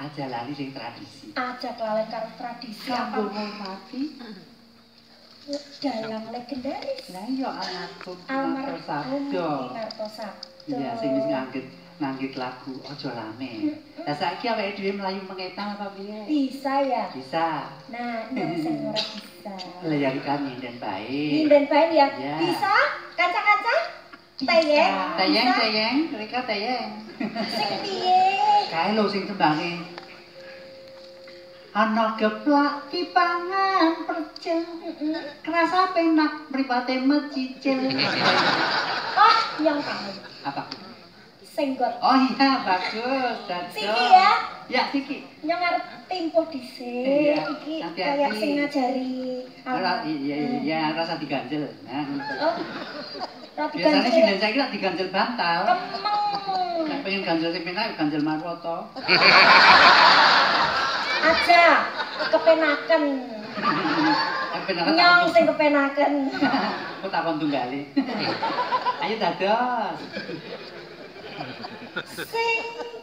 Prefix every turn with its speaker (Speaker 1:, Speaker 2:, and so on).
Speaker 1: Aja lali sing tradisi.
Speaker 2: Aja kelalen karo tradisi apa?
Speaker 1: Kanggo ngurmati
Speaker 2: Dalang legendaris.
Speaker 1: lah iya anakku
Speaker 2: Almarhum
Speaker 1: Sabdo.
Speaker 2: Kartosabdo.
Speaker 1: Iya sing wis nganggit lagu Ojo Lame. Lah saiki awake dhewe mlayu mengetang apa piye?
Speaker 2: Bisa ya?
Speaker 1: Bisa.
Speaker 2: Nah, yang sing ora bisa.
Speaker 1: Lah ya kan nyinden bae.
Speaker 2: Nyinden bae ya?
Speaker 1: Iya.
Speaker 2: Bisa? Kanca-kanca? Teyeng?
Speaker 1: Teyeng, mereka teyeng.
Speaker 2: Sing piye?
Speaker 1: Kae lho sing tembange. Ana geplak dipangan percil. Kerasa penak mripate mecicil.
Speaker 2: Oh, yang kamu.
Speaker 1: Apa?
Speaker 2: Senggot.
Speaker 1: Oh iya, bagus.
Speaker 2: Siki ya?
Speaker 1: Ya, Siki.
Speaker 2: Yang arep tempo dhisik.
Speaker 1: Iya,
Speaker 2: Iki
Speaker 1: hati-hati.
Speaker 2: kayak sing ngajari.
Speaker 1: Iya, rasa diganjel. Nah,
Speaker 2: Oh. Rati
Speaker 1: biasanya
Speaker 2: ganjel.
Speaker 1: sinden saiki lak diganjel bantal.
Speaker 2: Kemeng.
Speaker 1: Nek pengen ganjel sing penak ganjel marwoto.
Speaker 2: Aja kepenaken. Nyong sing kepenaken.
Speaker 1: Aku takon tunggale. Ayo dados.
Speaker 2: Sing